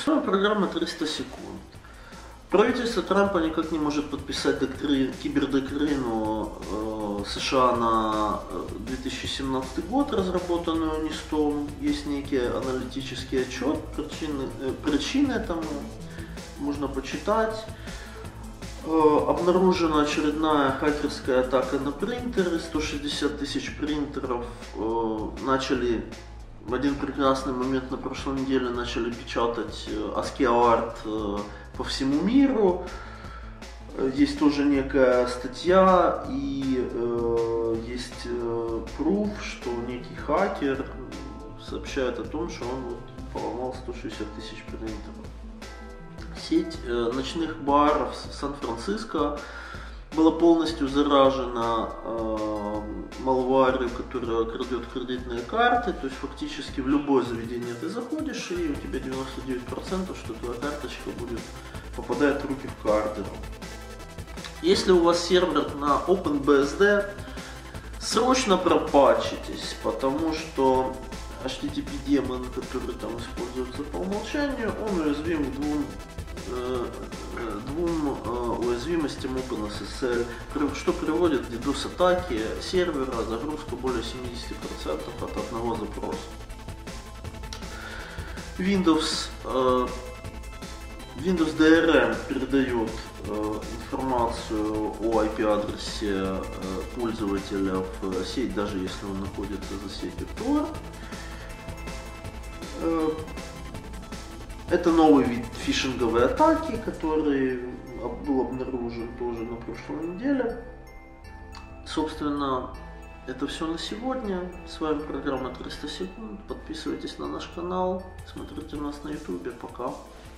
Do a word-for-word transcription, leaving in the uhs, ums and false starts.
С вами программа триста секунд. Правительство Трампа никак не может подписать доктрин, кибердоктрину э, США на две тысячи семнадцатый год, разработанную НИСТом. Есть некий аналитический отчет, причины, э, причины этому можно почитать. Э, обнаружена очередная хакерская атака на принтеры. сто шестьдесят тысяч принтеров э, начали в один прекрасный момент на прошлой неделе начали печатать ASCII-арт по всему миру. Есть тоже некая статья и э, есть э, пруф, что некий хакер сообщает о том, что он вот поломал сто шестьдесят тысяч принтеров. Сеть э, ночных баров в Сан-Франциско была полностью заражена э, малварью, которая крадет кредитные карты. То есть фактически в любое заведение ты заходишь, и у тебя девяносто девять процентов, что твоя карточка будет попадает в руки кардеров. Если у вас сервер на OpenBSD, срочно пропатчитесь, потому что эйч ти ти пи демон, который там используется по умолчанию, он уязвим к двум двум э, уязвимостям OpenSSL, что приводит к DDoS-атаке сервера, загрузку более семьдесят процентов от одного запроса. Windows, э, Windows ди ар эм передает э, информацию о ай пи-адресе э, пользователя в сеть, даже если он находится за сетью Tor. Э, Это новый вид фишинговой атаки, который был обнаружен тоже на прошлой неделе. Собственно, это все на сегодня. С вами программа триста секунд. Подписывайтесь на наш канал, смотрите нас на ютубе. Пока.